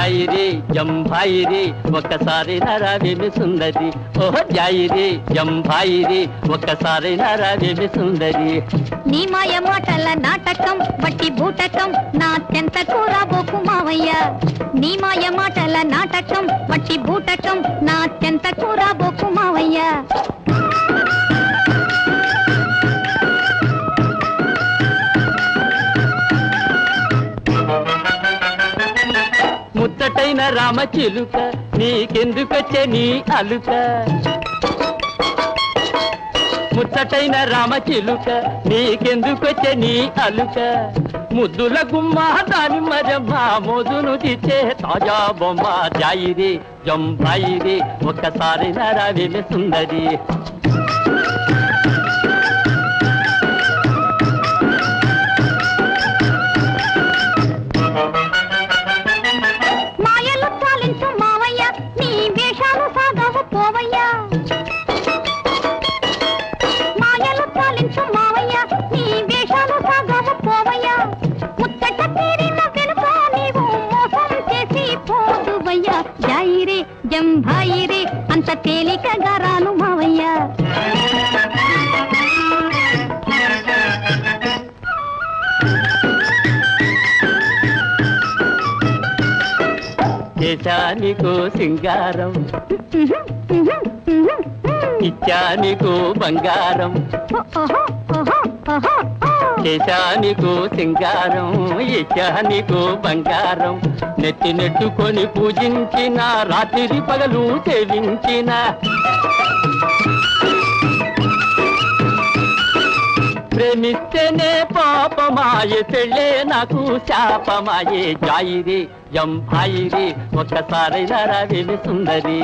జాయిరి జంభాయిరి ఒక్కసారి నరావేమి సుందరి ఓహో జాయిరి జంభాయిరి ఒక్కసారి నరావేమి సుందరి నీ మాయ మాటల నాటకం వట్టి బూటకం నా చెంతకు రాబోకు మావయ్య నీ మాయ మాటల నాటకం వట్టి బూటకం నా చెంతకు రాబోకు మావయ్య ముచ్చటైన రామ చిలుక నీకెందుకొచ్చే నీ అలుక ముచ్చటైన రామ చిలుక నీకెందుకొచ్చే నీ అలుక ముద్దుల గుమ్మ దాని మరమ్మ మోదును తీర్చే తాజా బొమ్మ జాయిరి జంభాయిరి ఒక్కసారి నరావేమి సుందరి జంభాయిరి అంత తేలికగా రాను మావయ్య దేశానికో సింగారం ఇచ్చానికో బంగారం దేశానికో సింగారం ఇచ్చానికో బంగారం నెత్తి నెట్టుకొని పూజించిన రాత్రి పగలు సేవించిన ప్రేమిస్తేనే పాపమాయే పెళ్ళే నాకు శాపమాయే జాయిరి జంభాయిరి ఒక్కసారి నరావేమి సుందరి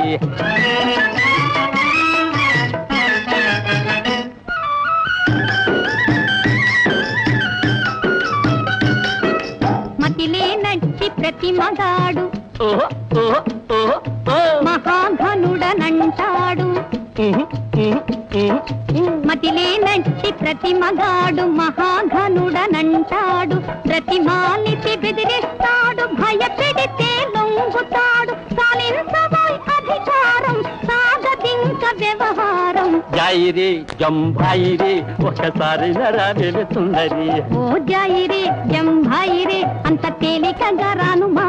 మతిలే నచ్చి ప్రతి మగాడు మహాఘనుడనంటాడు మతిలే నచ్చి ప్రతి మగాడు మహాఘనుడనంటాడు ప్రతిమాలిసి బెదిరిస్తాడు భయపెడితే లొంగుతాడు సాలించబోయ్ అధికారం సాగతింక వ్యవహారం జాయిరి జంభాయిరి ఒక్కసారి నరావేమి సుందరి ఓ జాయిరి జంభాయిరి అంత తేలికగా రాను